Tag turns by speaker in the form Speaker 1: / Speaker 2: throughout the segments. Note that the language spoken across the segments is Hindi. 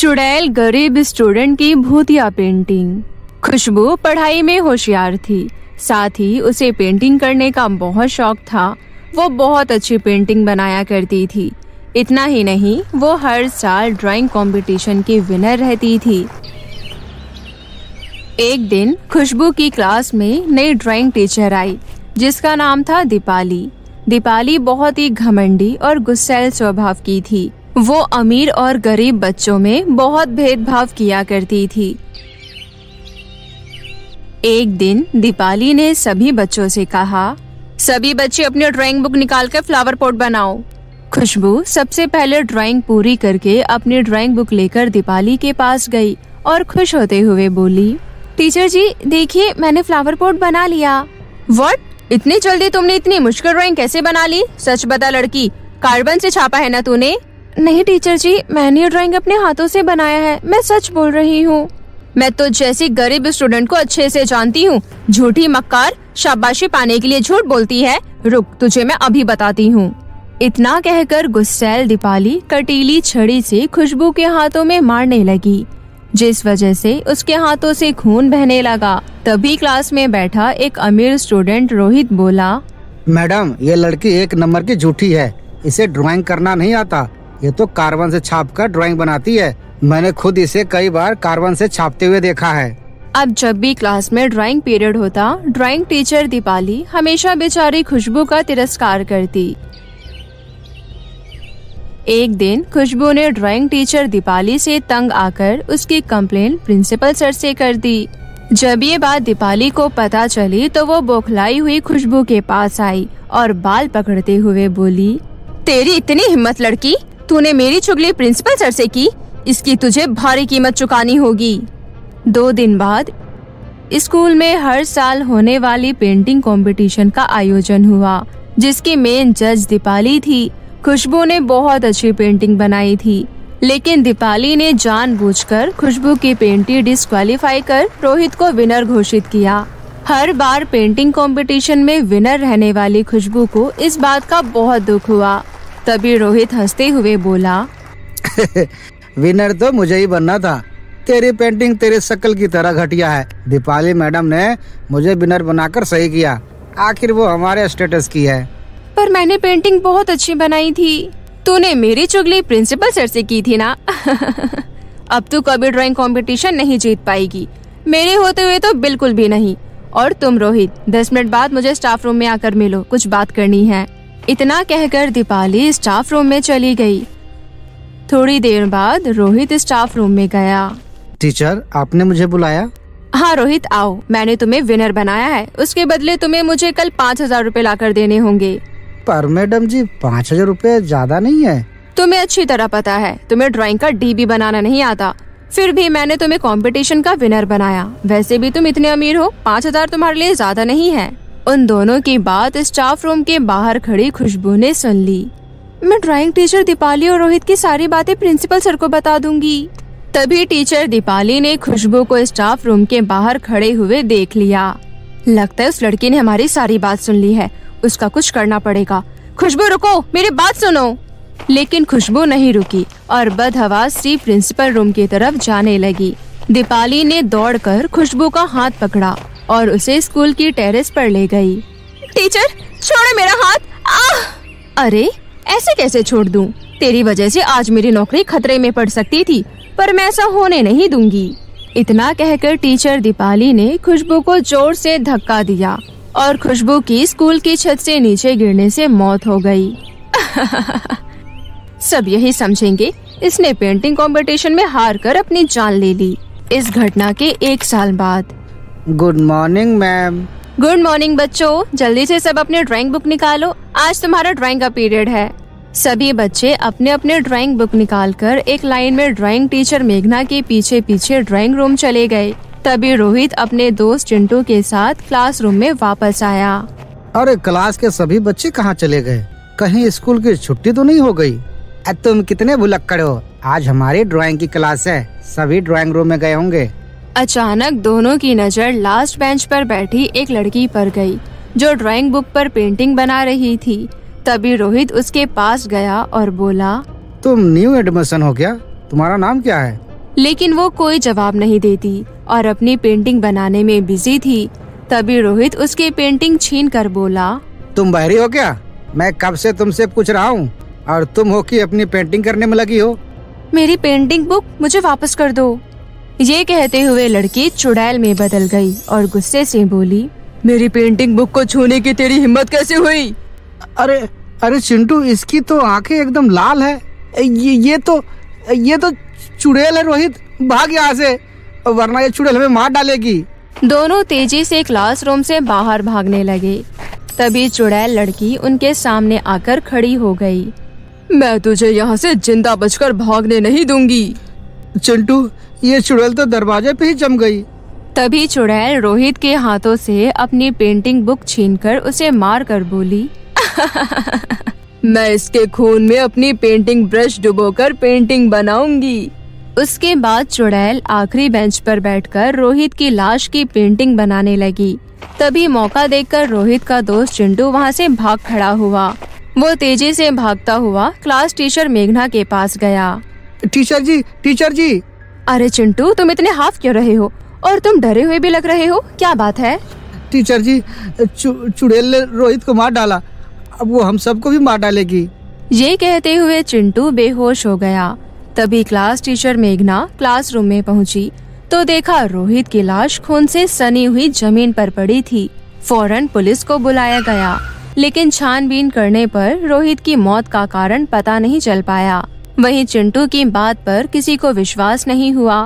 Speaker 1: चुड़ैल गरीब स्टूडेंट की भूतिया पेंटिंग। खुशबू पढ़ाई में होशियार थी, साथ ही उसे पेंटिंग करने का बहुत शौक था। वो बहुत अच्छी पेंटिंग बनाया करती थी। इतना ही नहीं, वो हर साल ड्राइंग कंपटीशन की विनर रहती थी। एक दिन खुशबू की क्लास में नई ड्राइंग टीचर आई, जिसका नाम था दीपाली। दीपाली बहुत ही घमंडी और गुस्सैल स्वभाव की थी। वो अमीर और गरीब बच्चों में बहुत भेदभाव किया करती थी। एक दिन दीपाली ने सभी बच्चों से कहा, सभी बच्चे अपनी ड्राइंग बुक निकालकर फ्लावर पॉट बनाओ। खुशबू सबसे पहले ड्राइंग पूरी करके अपनी ड्राइंग बुक लेकर दीपाली के पास गई और खुश होते हुए बोली, टीचर जी देखिए, मैंने फ्लावर पॉट बना लिया। व्हाट? इतनी जल्दी तुमने इतनी मुश्किल ड्राइंग कैसे बना ली? सच बता लड़की, कार्बन से छापा है ना तूने? नहीं टीचर जी, मैंने ये ड्राइंग अपने हाथों से बनाया है, मैं सच बोल रही हूँ। मैं तो जैसी गरीब स्टूडेंट को अच्छे से जानती हूँ। झूठी मक्कार, शाबाशी पाने के लिए झूठ बोलती है। रुक, तुझे मैं अभी बताती हूँ। इतना कहकर गुस्सैल दीपाली कटीली छड़ी से खुशबू के हाथों में मारने लगी, जिस वजह से उसके हाथों से खून बहने लगा। तभी क्लास में बैठा एक अमीर स्टूडेंट रोहित बोला,
Speaker 2: मैडम ये लड़की एक नंबर की झूठी है, इसे ड्राइंग करना नहीं आता। ये तो कार्बन से छापकर ड्राइंग बनाती है। मैंने खुद इसे कई बार कार्बन से छापते हुए देखा है।
Speaker 1: अब जब भी क्लास में ड्राइंग पीरियड होता, ड्राइंग टीचर दीपाली हमेशा बेचारी खुशबू का तिरस्कार करती। एक दिन खुशबू ने ड्राइंग टीचर दीपाली से तंग आकर उसकी कंप्लेंट प्रिंसिपल सर से कर दी। जब ये बात दीपाली को पता चली तो वो बौखलाई हुई खुशबू के पास आई और बाल पकड़ते हुए बोली, तेरी इतनी हिम्मत लड़की, तूने मेरी चुगली प्रिंसिपल सर से की। इसकी तुझे भारी कीमत चुकानी होगी। 2 दिन बाद स्कूल में हर साल होने वाली पेंटिंग कंपटीशन का आयोजन हुआ, जिसकी मेन जज दीपाली थी। खुशबू ने बहुत अच्छी पेंटिंग बनाई थी, लेकिन दीपाली ने जानबूझकर खुशबू की पेंटिंग डिस्क्वालीफाई कर रोहित को विनर घोषित किया। हर बार पेंटिंग कंपटीशन में विनर रहने वाली खुशबू को इस बात का बहुत दुख हुआ। तभी रोहित हंसते हुए बोला,
Speaker 2: विनर तो मुझे ही बनना था। तेरी पेंटिंग तेरे शक्ल की तरह घटिया है। दीपाली मैडम ने मुझे विनर बनाकर सही किया। आखिर वो हमारे स्टेटस की है।
Speaker 1: पर मैंने पेंटिंग बहुत अच्छी बनाई थी। तूने मेरी चुगली प्रिंसिपल सर से की थी ना। अब तू कभी ड्राइंग कंपटीशन नहीं जीत पाएगी, मेरे होते हुए तो बिल्कुल भी नहीं। और तुम रोहित, 10 मिनट बाद मुझे स्टाफ रूम में आकर मिलो, कुछ बात करनी है। इतना कहकर दीपाली स्टाफ रूम में चली गई। थोड़ी देर बाद रोहित स्टाफ रूम में गया।
Speaker 2: टीचर, आपने मुझे बुलाया?
Speaker 1: हाँ रोहित, आओ। मैंने तुम्हें विनर बनाया है, उसके बदले तुम्हें मुझे कल 5000 रूपए लाकर देने होंगे।
Speaker 2: पर मैडम जी, 5000 रूपए ज्यादा नहीं है?
Speaker 1: तुम्हें अच्छी तरह पता है तुम्हें ड्राइंग का डीबी बनाना नहीं आता, फिर भी मैंने तुम्हें कंपटीशन का विनर बनाया। वैसे भी तुम इतने अमीर हो, 5000 तुम्हारे लिए ज्यादा नहीं है। उन दोनों की बात स्टाफ रूम के बाहर खड़ी खुशबू ने सुन ली। मैं ड्राइंग टीचर दीपाली और रोहित की सारी बातें प्रिंसिपल सर को बता दूंगी। तभी टीचर दीपाली ने खुशबू को स्टाफ रूम के बाहर खड़े हुए देख लिया। लगता है उस लड़की ने हमारी सारी बात सुन ली है, उसका कुछ करना पड़ेगा। खुशबू रुको, मेरी बात सुनो। लेकिन खुशबू नहीं रुकी और बदहवास सी प्रिंसिपल रूम की तरफ जाने लगी। दीपाली ने दौड़कर खुशबू का हाथ पकड़ा और उसे स्कूल की टेरेस पर ले गई। टीचर, छोड़ो मेरा हाथ। अरे ऐसे कैसे छोड़ दूं? तेरी वजह से आज मेरी नौकरी खतरे में पड़ सकती थी, पर मैं ऐसा होने नहीं दूंगी। इतना कहकर टीचर दीपाली ने खुशबू को जोर से धक्का दिया और खुशबू की स्कूल की छत से नीचे गिरने से मौत हो गई। सब यही समझेंगे, इसने पेंटिंग कंपटीशन में हार कर अपनी जान ले ली। इस घटना के 1 साल बाद।
Speaker 2: Good morning ma'am.
Speaker 1: Good morning बच्चों, जल्दी से सब अपने ड्राइंग बुक निकालो, आज तुम्हारा ड्राइंग का पीरियड है। सभी बच्चे अपने अपने ड्राइंग बुक निकालकर एक लाइन में ड्राइंग टीचर मेघना के पीछे पीछे ड्राइंग रूम चले गए। तभी रोहित अपने दोस्त चिंटू के साथ क्लासरूम में वापस आया।
Speaker 2: अरे क्लास के सभी बच्चे कहाँ चले गए? कहीं स्कूल की छुट्टी तो नहीं हो गई? तुम कितने भुलक्कड़ हो, आज हमारी ड्राइंग की क्लास है, सभी ड्राइंग रूम में गए होंगे।
Speaker 1: अचानक दोनों की नजर लास्ट बेंच पर बैठी एक लड़की पर गई, जो ड्राइंग बुक पर पेंटिंग बना रही थी। तभी रोहित उसके पास गया और बोला,
Speaker 2: तुम न्यू एडमिशन हो क्या? तुम्हारा नाम क्या है?
Speaker 1: लेकिन वो कोई जवाब नहीं देती और अपनी पेंटिंग बनाने में बिजी थी। तभी रोहित उसकी पेंटिंग छीन कर बोला,
Speaker 2: तुम बहरी हो क्या? मैं कब से तुमसे पूछ रहा हूँ और तुम हो कि अपनी पेंटिंग करने में लगी हो।
Speaker 1: मेरी पेंटिंग बुक मुझे वापस कर दो। ये कहते हुए लड़की चुड़ैल में बदल गई और गुस्से से बोली, मेरी पेंटिंग बुक को छूने की तेरी हिम्मत कैसे हुई?
Speaker 2: अरे अरे चिंटू, इसकी तो आंखें एकदम लाल है। ये तो चुड़ैल है रोहित, भाग यहाँ से वरना ये चुड़ैल हमें मार डालेगी।
Speaker 1: दोनों तेजी से क्लासरूम से बाहर भागने लगे। तभी चुड़ैल लड़की उनके सामने आकर खड़ी हो गई। मैं तुझे यहाँ से जिंदा बचकर भागने नहीं दूंगी।
Speaker 2: चिंटू, ये चुड़ैल तो दरवाजे पे ही जम गई।
Speaker 1: तभी चुड़ैल रोहित के हाथों से अपनी पेंटिंग बुक छीनकर उसे मार कर बोली, मैं इसके खून में अपनी पेंटिंग ब्रश डुबोकर पेंटिंग बनाऊंगी। उसके बाद चुड़ैल आखिरी बेंच पर बैठकर रोहित की लाश की पेंटिंग बनाने लगी। तभी मौका देखकर रोहित का दोस्त चिंटू वहाँ से भाग खड़ा हुआ। वो तेजी से भागता हुआ क्लास टीचर मेघना के पास गया।
Speaker 2: टीचर जी।
Speaker 1: अरे चिंटू, तुम इतने हाफ क्यों रहे हो और तुम डरे हुए भी लग रहे हो, क्या बात है?
Speaker 2: टीचर जी, चुड़ैल ने रोहित को मार डाला, अब वो हम सबको भी मार डालेगी।
Speaker 1: ये कहते हुए चिंटू बेहोश हो गया। तभी क्लास टीचर मेघना क्लासरूम में पहुंची तो देखा रोहित की लाश खून से सनी हुई जमीन पर पड़ी थी। फौरन पुलिस को बुलाया गया, लेकिन छानबीन करने पर रोहित की मौत का कारण पता नहीं चल पाया। वहीं चिंटू की बात पर किसी को विश्वास नहीं हुआ।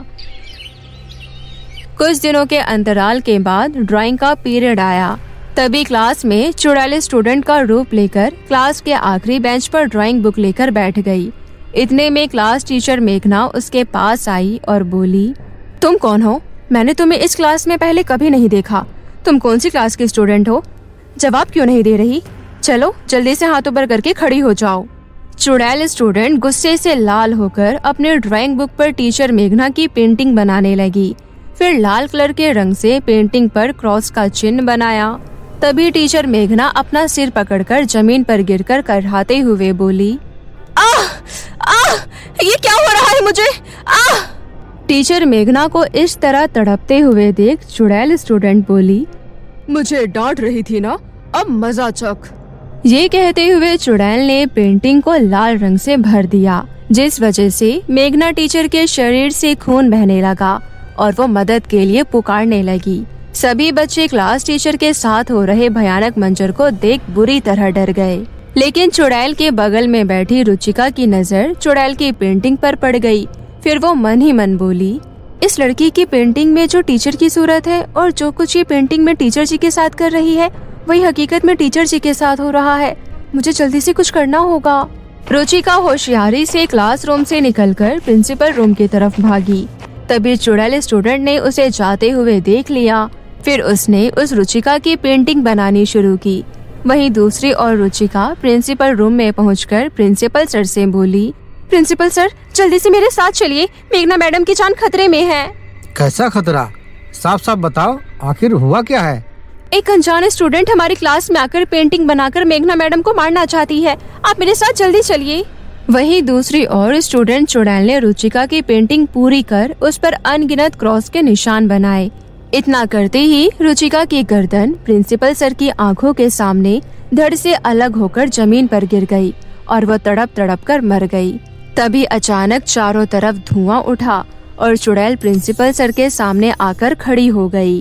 Speaker 1: कुछ दिनों के अंतराल के बाद ड्राइंग का पीरियड आया। तभी क्लास में चुड़ैल स्टूडेंट का रूप लेकर क्लास के आखिरी बेंच पर ड्राइंग बुक लेकर बैठ गई। इतने में क्लास टीचर मेघना उसके पास आई और बोली, तुम कौन हो? मैंने तुम्हें इस क्लास में पहले कभी नहीं देखा। तुम कौन सी क्लास की स्टूडेंट हो? जवाब क्यों नहीं दे रही? चलो जल्दी से हाथ ऊपर करके खड़ी हो जाओ। चुड़ैल स्टूडेंट गुस्से से लाल होकर अपने ड्राइंग बुक पर टीचर मेघना की पेंटिंग बनाने लगी। फिर लाल कलर के रंग से पेंटिंग पर क्रॉस का चिन्ह बनाया। तभी टीचर मेघना अपना सिर पकड़कर जमीन पर गिरकर करहाते हुए बोली, आह! आह! ये क्या हो रहा है मुझे? आह! टीचर मेघना को इस तरह तड़पते हुए देख चुड़ैल स्टूडेंट बोली, मुझे डांट रही थी ना, अब मजा चख। ये कहते हुए चुड़ैल ने पेंटिंग को लाल रंग से भर दिया, जिस वजह से मेघना टीचर के शरीर से खून बहने लगा और वो मदद के लिए पुकारने लगी। सभी बच्चे क्लास टीचर के साथ हो रहे भयानक मंजर को देख बुरी तरह डर गए। लेकिन चुड़ैल के बगल में बैठी रुचिका की नजर चुड़ैल की पेंटिंग पर पड़ गई। फिर वो मन ही मन बोली, इस लड़की की पेंटिंग में जो टीचर की सूरत है और जो कुछ ये पेंटिंग में टीचर जी के साथ कर रही है, वही हकीकत में टीचर जी के साथ हो रहा है। मुझे जल्दी से कुछ करना होगा। रुचिका होशियारी से क्लासरूम से निकलकर प्रिंसिपल रूम की तरफ भागी। तभी चुड़ैल स्टूडेंट ने उसे जाते हुए देख लिया। फिर उसने उस रुचिका की पेंटिंग बनानी शुरू की। वहीं दूसरी ओर रुचिका प्रिंसिपल रूम में पहुंचकर प्रिंसिपल सर से बोली, प्रिंसिपल सर, जल्दी से मेरे साथ चलिए, मेघना मैडम की जान खतरे में है।
Speaker 2: कैसा खतरा? साफ साफ बताओ, आखिर हुआ क्या है?
Speaker 1: एक अनजान स्टूडेंट हमारी क्लास में आकर पेंटिंग बनाकर मेघना मैडम को मारना चाहती है। आप मेरे साथ जल्दी चलिए। वहीं दूसरी ओर स्टूडेंट चुड़ैल ने रुचिका की पेंटिंग पूरी कर उस पर अनगिनत क्रॉस के निशान बनाए। इतना करते ही रुचिका की गर्दन प्रिंसिपल सर की आंखों के सामने धड़ से अलग होकर जमीन पर गिर गई और वो तड़प तड़प कर मर गई। तभी अचानक चारों तरफ धुआं उठा और चुड़ैल प्रिंसिपल सर के सामने आकर खड़ी हो गई।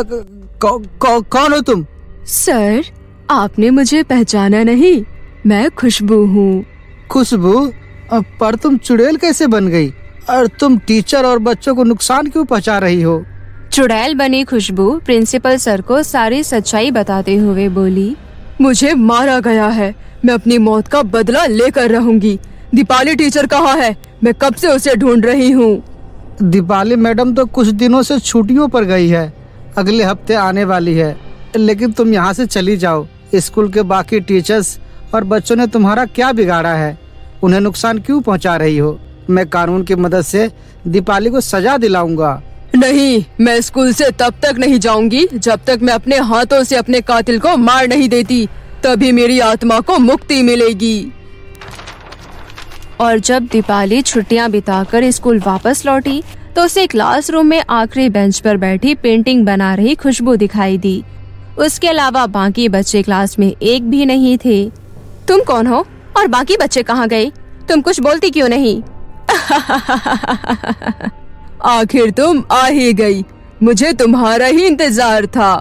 Speaker 2: कौन हो तुम?
Speaker 1: सर, आपने मुझे पहचाना नहीं? मैं खुशबू हूँ।
Speaker 2: खुशबू? पर तुम चुड़ैल कैसे बन गई? और तुम टीचर और बच्चों को नुकसान क्यों पहुँचा रही हो?
Speaker 1: चुड़ैल बनी खुशबू प्रिंसिपल सर को सारी सच्चाई बताते हुए बोली, मुझे मारा गया है, मैं अपनी मौत का बदला लेकर रहूंगी। दीपाली टीचर कहाँ है? मैं कब से उसे ढूंढ रही हूँ।
Speaker 2: दीपाली मैडम तो कुछ दिनों से छुट्टियों पर गई है, अगले हफ्ते आने वाली है। लेकिन तुम यहाँ से चली जाओ। स्कूल के बाकी टीचर्स और बच्चों ने तुम्हारा क्या बिगाड़ा है? उन्हें नुकसान क्यों पहुँचा रही हो? मैं कानून की मदद से दीपाली को सजा दिलाऊंगा।
Speaker 1: नहीं, मैं स्कूल से तब तक नहीं जाऊंगी जब तक मैं अपने हाथों से अपने कातिल को मार नहीं देती। तभी मेरी आत्मा को मुक्ति मिलेगी। और जब दीपाली छुट्टियां बिताकर स्कूल वापस लौटी तो उसे क्लासरूम में आखिरी बेंच पर बैठी पेंटिंग बना रही खुशबू दिखाई दी। उसके अलावा बाकी बच्चे क्लास में एक भी नहीं थे। तुम कौन हो और बाकी बच्चे कहाँ गए? तुम कुछ बोलती क्यों नहीं?
Speaker 3: आखिर तुम आ ही गई, मुझे तुम्हारा ही इंतजार था।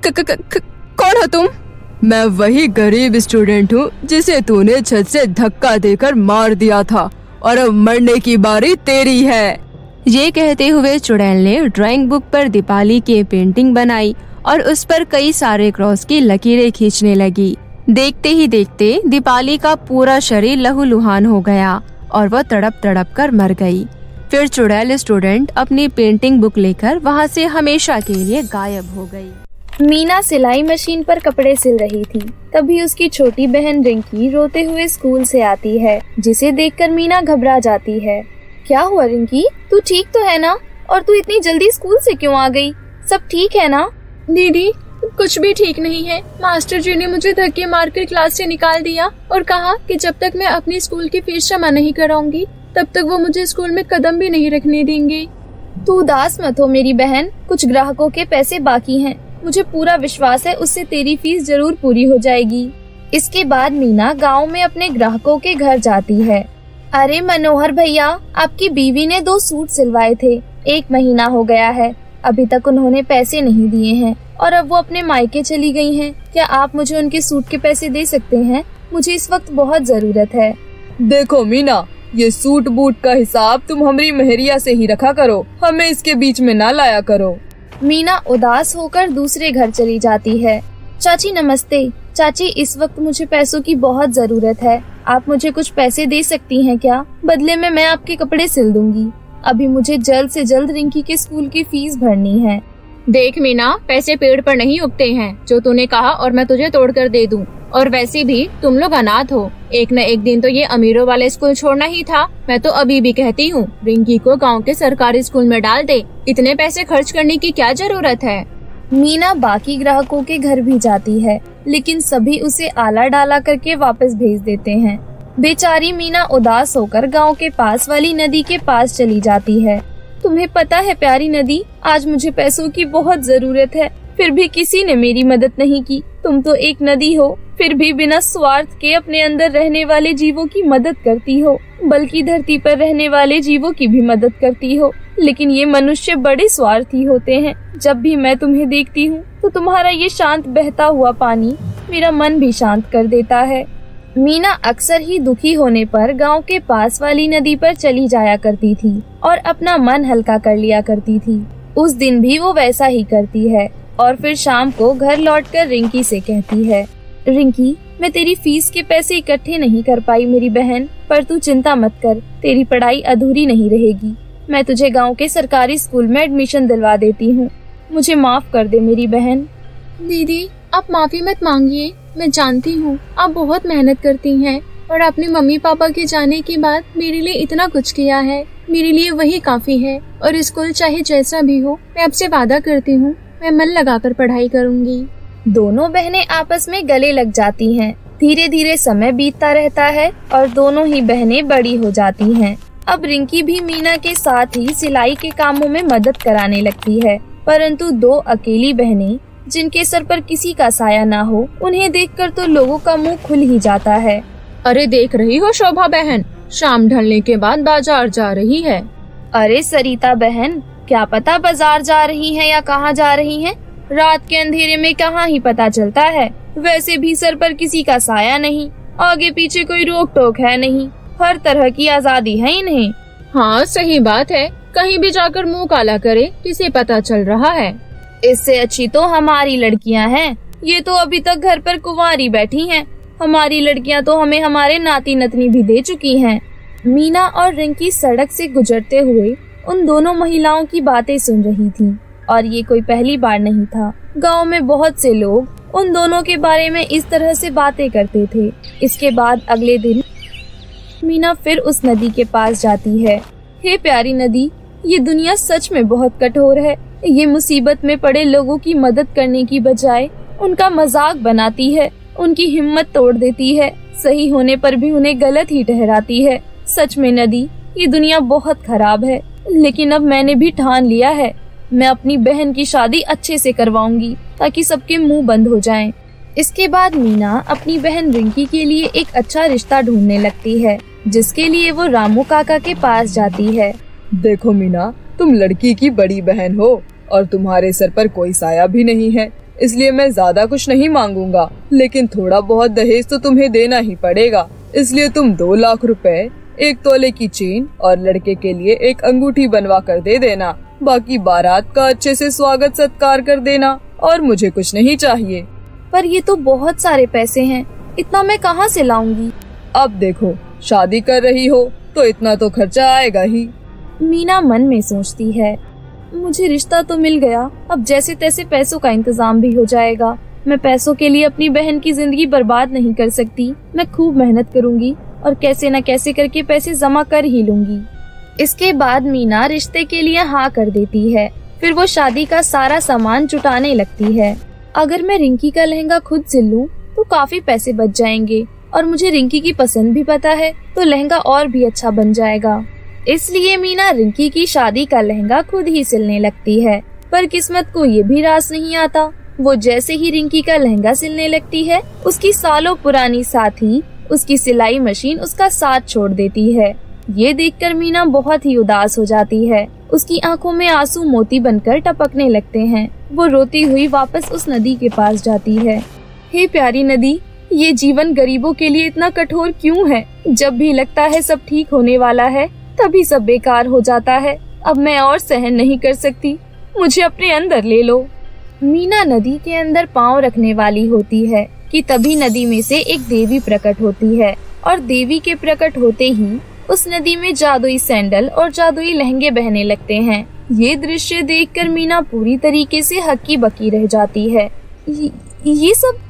Speaker 1: कौन हो तुम?
Speaker 3: मैं वही गरीब स्टूडेंट हूँ जिसे तूने छत से धक्का देकर मार दिया था और अब मरने की बारी तेरी है।
Speaker 1: ये कहते हुए चुड़ैल ने ड्राइंग बुक पर दीपाली की पेंटिंग बनाई और उस पर कई सारे क्रॉस की लकीरें खींचने लगी। देखते ही देखते दीपाली का पूरा शरीर लहूलुहान हो गया और वह तड़प तड़प कर मर गई। फिर चुड़ैल स्टूडेंट अपनी पेंटिंग बुक लेकर वहाँ से हमेशा के लिए गायब हो गई।
Speaker 4: मीना सिलाई मशीन पर कपड़े सिल रही थी। तभी उसकी छोटी बहन रिंकी रोते हुए स्कूल से आती है, जिसे देखकर मीना घबरा जाती है। क्या हुआ रिंकी, तू ठीक तो है ना? और तू इतनी जल्दी स्कूल से क्यों आ गई? सब ठीक है ना?
Speaker 5: दीदी कुछ भी ठीक नहीं है। मास्टर जी ने मुझे धक्के मारकर क्लास से निकाल दिया और कहा कि जब तक मैं अपनी स्कूल की फीस जमा नहीं कराऊंगी तब तक वो मुझे स्कूल में कदम भी नहीं रखने देंगे।
Speaker 4: तू उदास मत हो मेरी बहन, कुछ ग्राहकों के पैसे बाकी हैं। मुझे पूरा विश्वास है उससे तेरी फीस जरूर पूरी हो जाएगी। इसके बाद मीना गांव में अपने ग्राहकों के घर जाती है। अरे मनोहर भैया, आपकी बीवी ने 2 सूट सिलवाए थे, 1 महीना हो गया है, अभी तक उन्होंने पैसे नहीं दिए हैं और अब वो अपने मायके चली गई हैं। क्या आप मुझे उनके सूट के पैसे दे सकते हैं? मुझे इस वक्त बहुत जरूरत है।
Speaker 3: देखो मीना, ये सूट बूट का हिसाब तुम हमारी मेहरिया से ही रखा करो, हमें इसके बीच में ना लाया करो।
Speaker 4: मीना उदास होकर दूसरे घर चली जाती है। चाची नमस्ते। चाची, इस वक्त मुझे पैसों की बहुत जरूरत है, आप मुझे कुछ पैसे दे सकती हैं क्या? बदले में मैं आपके कपड़े सिल दूंगी। अभी मुझे जल्द से जल्द रिंकी के स्कूल की फीस भरनी है।
Speaker 5: देख मीना, पैसे पेड़ पर नहीं उगते हैं, जो तूने कहा और मैं तुझे तोड़ कर दे दूं। और वैसे भी तुम लोग अनाथ हो, एक न एक दिन तो ये अमीरों वाले स्कूल छोड़ना ही था। मैं तो अभी भी कहती हूँ रिंकी को गांव के सरकारी स्कूल में डाल दे, इतने पैसे खर्च करने की क्या जरूरत है।
Speaker 4: मीना बाकी ग्राहकों के घर भी जाती है, लेकिन सभी उसे आला डाला करके वापस भेज देते हैं। बेचारी मीना उदास होकर गांव के पास वाली नदी के पास चली जाती है। तुम्हें पता है प्यारी नदी, आज मुझे पैसों की बहुत जरूरत है, फिर भी किसी ने मेरी मदद नहीं की। तुम तो एक नदी हो, फिर भी बिना स्वार्थ के अपने अंदर रहने वाले जीवों की मदद करती हो, बल्कि धरती पर रहने वाले जीवों की भी मदद करती हो। लेकिन ये मनुष्य बड़े स्वार्थी होते हैं। जब भी मैं तुम्हें देखती हूँ तो तुम्हारा ये शांत बहता हुआ पानी मेरा मन भी शांत कर देता है। मीना अक्सर ही दुखी होने पर गांव के पास वाली नदी पर चली जाया करती थी और अपना मन हल्का कर लिया करती थी। उस दिन भी वो वैसा ही करती है और फिर शाम को घर लौटकर रिंकी से कहती है, रिंकी, मैं तेरी फीस के पैसे इकट्ठे नहीं कर पाई मेरी बहन, पर तू चिंता मत कर, तेरी पढ़ाई अधूरी नहीं रहेगी। मैं तुझे गांव के सरकारी स्कूल में एडमिशन दिलवा देती हूँ। मुझे माफ कर दे मेरी बहन।
Speaker 5: दीदी आप माफी मत मांगिए, मैं जानती हूँ आप बहुत मेहनत करती हैं और अपने मम्मी पापा के जाने के बाद मेरे लिए इतना कुछ किया है। मेरे लिए वही काफी है और स्कूल चाहे जैसा भी हो, मैं आपसे वादा करती हूँ मैं मन लगाकर पढ़ाई करूँगी।
Speaker 4: दोनों बहनें आपस में गले लग जाती हैं। धीरे धीरे समय बीतता रहता है और दोनों ही बहनें बड़ी हो जाती हैं। अब रिंकी भी मीना के साथ ही सिलाई के कामों में मदद कराने लगती है, परंतु 2 अकेली बहनें जिनके सर पर किसी का साया ना हो, उन्हें देखकर तो लोगों का मुंह खुल ही जाता है।
Speaker 5: अरे देख रही हो शोभा बहन, शाम ढलने के बाद बाजार जा रही है।
Speaker 4: अरे सरिता बहन, क्या पता बाजार जा रही हैं या कहाँ जा रही हैं? रात के अंधेरे में कहाँ ही पता चलता है। वैसे भी सर पर किसी का साया नहीं, आगे पीछे कोई रोक टोक है नहीं, हर तरह की आजादी है इन्हें।
Speaker 5: हाँ सही बात है, कहीं भी जाकर मुंह काला करे किसे पता चल रहा है।
Speaker 4: इससे अच्छी तो हमारी लड़कियां हैं, ये तो अभी तक घर पर कुंवारी बैठी हैं। हमारी लड़कियां तो हमें हमारे नाती नतनी भी दे चुकी हैं। मीना और रिंकी सड़क से गुजरते हुए उन दोनों महिलाओं की बातें सुन रही थी और ये कोई पहली बार नहीं था। गांव में बहुत से लोग उन दोनों के बारे में इस तरह से बातें करते थे। इसके बाद अगले दिन मीना फिर उस नदी के पास जाती है। हे प्यारी नदी, ये दुनिया सच में बहुत कठोर है। ये मुसीबत में पड़े लोगों की मदद करने की बजाय उनका मजाक बनाती है, उनकी हिम्मत तोड़ देती है, सही होने पर भी उन्हें गलत ही ठहराती है। सच में नदी, ये दुनिया बहुत खराब है, लेकिन अब मैंने भी ठान लिया है, मैं अपनी बहन की शादी अच्छे से करवाऊंगी ताकि सबके मुंह बंद हो जाएं। इसके बाद मीना अपनी बहन रिंकी के लिए एक अच्छा रिश्ता ढूंढने लगती है, जिसके लिए वो रामू काका के पास जाती है।
Speaker 3: देखो मीना, तुम लड़की की बड़ी बहन हो और तुम्हारे सर पर कोई साया भी नहीं है, इसलिए मैं ज्यादा कुछ नहीं मांगूंगा, लेकिन थोड़ा बहुत दहेज तो तुम्हें देना ही पड़ेगा। इसलिए तुम 2 लाख रुपए, 1 तोले की चेन और लड़के के लिए एक अंगूठी बनवा कर दे देना। बाकी बारात का अच्छे से स्वागत सत्कार कर देना और मुझे कुछ नहीं चाहिए।
Speaker 4: पर ये तो बहुत सारे पैसे हैं, इतना मैं कहाँ से लाऊंगी?
Speaker 3: अब देखो, शादी कर रही हो तो इतना तो खर्चा आएगा ही।
Speaker 4: मीना मन में सोचती है, मुझे रिश्ता तो मिल गया, अब जैसे तैसे पैसों का इंतजाम भी हो जाएगा। मैं पैसों के लिए अपनी बहन की जिंदगी बर्बाद नहीं कर सकती। मैं खूब मेहनत करूंगी और कैसे न कैसे करके पैसे जमा कर ही लूंगी। इसके बाद मीना रिश्ते के लिए हाँ कर देती है। फिर वो शादी का सारा सामान जुटाने लगती है। अगर मैं रिंकी का लहंगा खुद सिल लूं तो काफी पैसे बच जाएंगे, और मुझे रिंकी की पसंद भी पता है, तो लहंगा और भी अच्छा बन जाएगा। इसलिए मीना रिंकी की शादी का लहंगा खुद ही सिलने लगती है। पर किस्मत को ये भी रास नहीं आता, वो जैसे ही रिंकी का लहंगा सिलने लगती है, उसकी सालों पुरानी साथी, उसकी सिलाई मशीन उसका साथ छोड़ देती है। ये देखकर मीना बहुत ही उदास हो जाती है। उसकी आंखों में आंसू मोती बनकर टपकने लगते हैं। वो रोती हुई वापस उस नदी के पास जाती है। हे प्यारी नदी, ये जीवन गरीबों के लिए इतना कठोर क्यों है? जब भी लगता है सब ठीक होने वाला है, तभी सब बेकार हो जाता है। अब मैं और सहन नहीं कर सकती, मुझे अपने अंदर ले लो। मीना नदी के अंदर पाँव रखने वाली होती है कि तभी नदी में से एक देवी प्रकट होती है, और देवी के प्रकट होते ही उस नदी में जादुई सैंडल और जादुई लहंगे बहने लगते हैं। ये दृश्य देखकर मीना पूरी तरीके से हक्की बकी रह जाती है। ये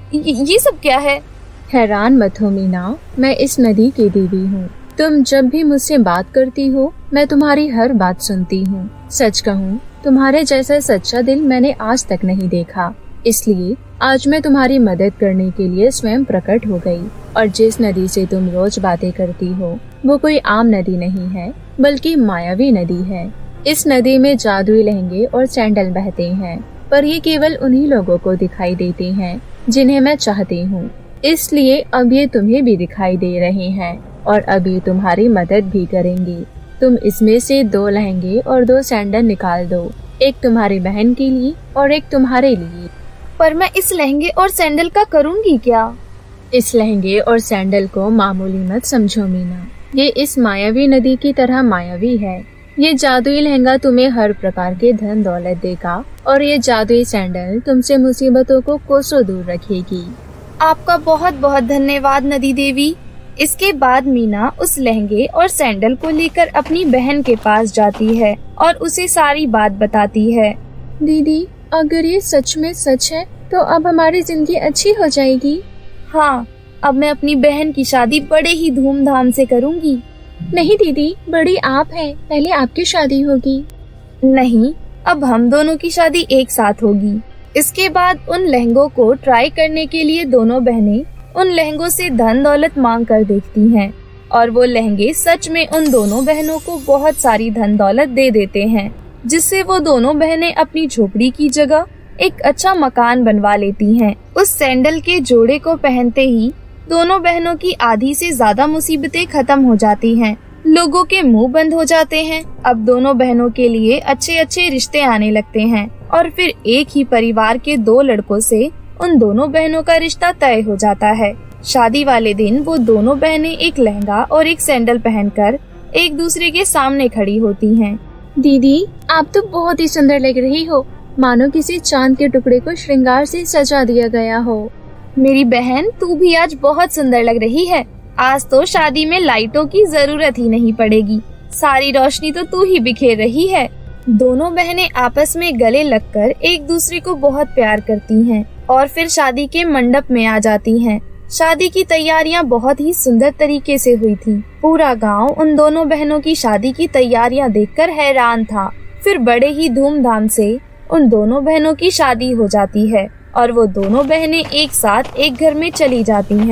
Speaker 4: सब क्या है?
Speaker 5: हैरान मत हो मीना, मैं इस नदी की देवी हूँ। तुम जब भी मुझसे बात करती हो, मैं तुम्हारी हर बात सुनती हूँ। सच कहूँ, तुम्हारे जैसा सच्चा दिल मैंने आज तक नहीं देखा। इसलिए आज मैं तुम्हारी मदद करने के लिए स्वयं प्रकट हो गई। और जिस नदी से तुम रोज बातें करती हो, वो कोई आम नदी नहीं है, बल्कि मायावी नदी है। इस नदी में जादुई लहंगे और सैंडल बहते हैं, पर ये केवल उन्हीं लोगों को दिखाई देते हैं जिन्हें मैं चाहती हूँ। इसलिए अब ये तुम्हें भी दिखाई दे रहे हैं और अभी तुम्हारी मदद भी करेंगी। तुम इसमें से 2 लहंगे और 2 सैंडल निकाल दो, एक तुम्हारी बहन के लिए और एक तुम्हारे लिए।
Speaker 4: पर मैं इस लहंगे और सैंडल का करूँगी क्या?
Speaker 5: इस लहंगे और सैंडल को मामूली मत समझो मीना, ये इस मायावी नदी की तरह मायावी है। ये जादुई लहंगा तुम्हें हर प्रकार के धन दौलत देगा और ये जादुई सैंडल तुमसे मुसीबतों को कोसों दूर रखेगी।
Speaker 4: आपका बहुत बहुत धन्यवाद नदी देवी। इसके बाद मीना उस लहंगे और सैंडल को लेकर अपनी बहन के पास जाती है और उसे सारी बात बताती है।
Speaker 5: दीदी, अगर ये सच में सच है तो अब हमारी जिंदगी अच्छी हो जाएगी।
Speaker 4: हाँ, अब मैं अपनी बहन की शादी बड़े ही धूमधाम से करूँगी।
Speaker 5: नहीं दीदी, बड़ी आप हैं, पहले आपकी शादी होगी।
Speaker 4: नहीं, अब हम दोनों की शादी एक साथ होगी। इसके बाद उन लहंगों को ट्राई करने के लिए दोनों बहनें उन लहंगों से धन दौलत मांग कर देखती हैं, और वो लहंगे सच में उन दोनों बहनों को बहुत सारी धन दौलत दे देते हैं, जिससे वो दोनों बहनें अपनी झोपड़ी की जगह एक अच्छा मकान बनवा लेती हैं। उस सैंडल के जोड़े को पहनते ही दोनों बहनों की आधी से ज्यादा मुसीबतें खत्म हो जाती हैं। लोगों के मुंह बंद हो जाते हैं। अब दोनों बहनों के लिए अच्छे अच्छे रिश्ते आने लगते हैं, और फिर एक ही परिवार के 2 लड़कों से उन दोनों बहनों का रिश्ता तय हो जाता है। शादी वाले दिन वो दोनों बहनें एक लहंगा और एक सैंडल पहनकर एक दूसरे के सामने खड़ी होती हैं।
Speaker 5: दीदी, आप तो बहुत ही सुंदर लग रही हो, मानो किसी चांद के टुकड़े को श्रृंगार से सजा दिया गया हो।
Speaker 4: मेरी बहन, तू भी आज बहुत सुंदर लग रही है। आज तो शादी में लाइटों की जरूरत ही नहीं पड़ेगी, सारी रोशनी तो तू ही बिखेर रही है। दोनों बहनें आपस में गले लगकर एक दूसरे को बहुत प्यार करती हैं और फिर शादी के मंडप में आ जाती हैं। शादी की तैयारियां बहुत ही सुंदर तरीके से हुई थी। पूरा गांव उन दोनों बहनों की शादी की तैयारियां देखकर हैरान था। फिर बड़े ही धूमधाम से उन दोनों बहनों की शादी हो जाती है और वो दोनों बहनें एक साथ एक घर में चली जाती हैं।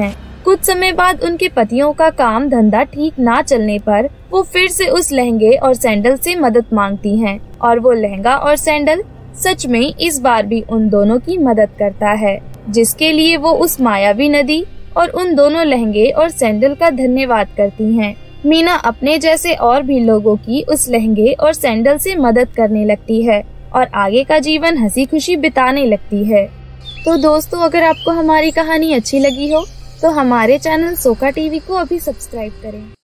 Speaker 4: कुछ समय बाद उनके पतियों का काम धंधा ठीक ना चलने पर वो फिर से उस लहंगे और सैंडल से मदद मांगती हैं और वो लहंगा और सैंडल सच में इस बार भी उन दोनों की मदद करता है, जिसके लिए वो उस मायावी नदी और उन दोनों लहंगे और सैंडल का धन्यवाद करती हैं। मीना अपने जैसे और भी लोगों की उस लहंगे और सैंडल से मदद करने लगती है और आगे का जीवन हंसी खुशी बिताने लगती है। तो दोस्तों, अगर आपको हमारी कहानी अच्छी लगी हो तो हमारे चैनल सोका टीवी को अभी सब्सक्राइब करें।